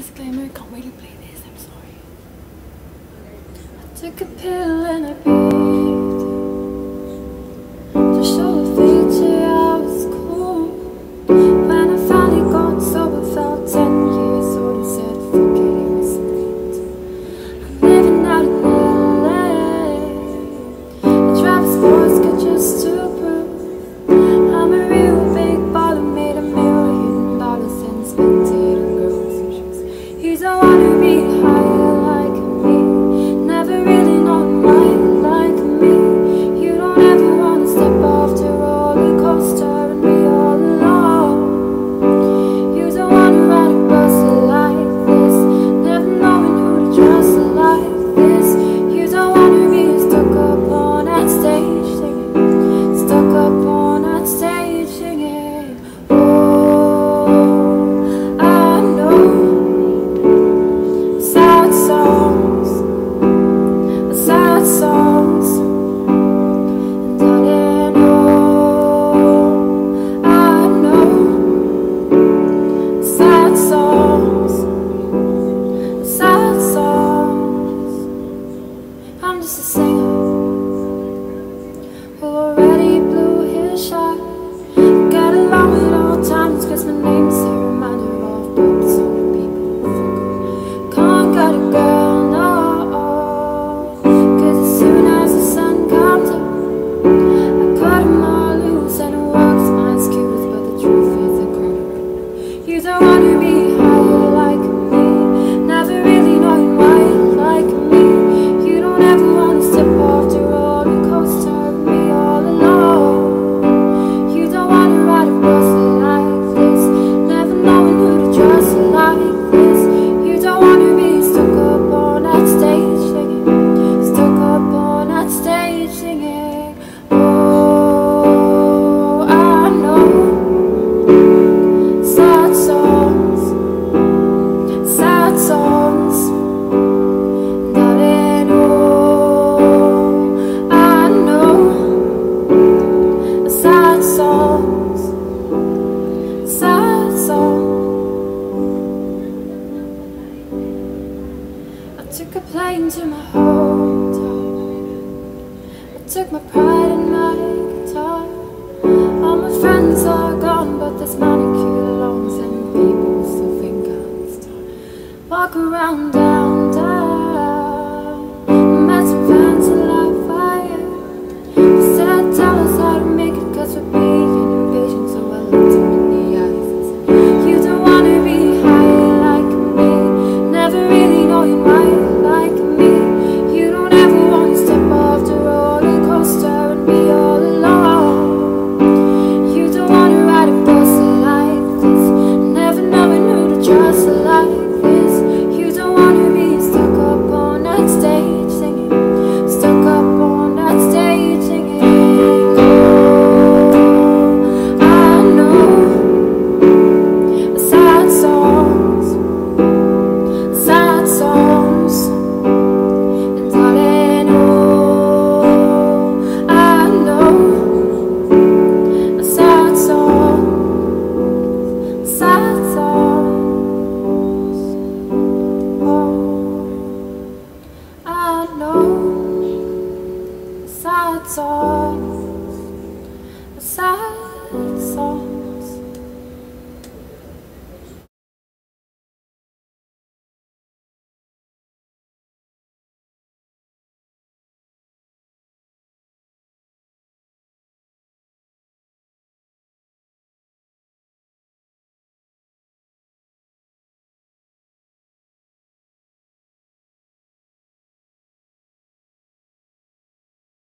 disclaimer, can't really play this, I'm sorry. I took a pill and I peeped to show the future I was cool. When I finally got sober, felt 10 years old and said, fuck it, it was late. I'm living out in LA. I drive a sports car just to prove I'm a real big baller, made $1 million and spent it on girls and shoes. You don't wanna be higher like me, never really known why like me. You don't ever wanna step off the roller coaster and be all alone. You don't wanna ride a bus like this, never knowing who to trust like this. You don't wanna be stuck up on that stage singing, stuck up on that stage singing. Oh, I know sad songs, sad songs, and darling, oh, I know sad songs, sad songs. I'm just a singer who already blew his shot. Get along at all times, cause my name's a reminder of books on the people who forgot. Can't got a girl, no, cause as soon as the sun comes up, I cut them all loose and it works my excuse, but the truth is a crowd. You don't wanna be higher like me, never really knowing why like me. You don't ever wanna step off the roller coaster and be all alone. You don't wanna ride a bus like this, never knowing who to trust like this. You don't wanna be stuck up on that stage singing, stuck up on that stage singing. Oh, I know sad songs, sad songs, darling, oh, I know sad songs, sad songs. I took a plane to my hometown, I took my pride in my guitar. All my friends are gone, but there's manicure lawns and people still think I'm a star. Walk around downtown, met some fans who light fire. They said tell us how to make it, cause we're being impatient, so I looked them in the eyes and said, you don't wanna be higher like me, never really knowing why like me. You don't ever wanna step off the roller coaster and be all alone. You don't wanna ride a bus like this, never knowing who to trust like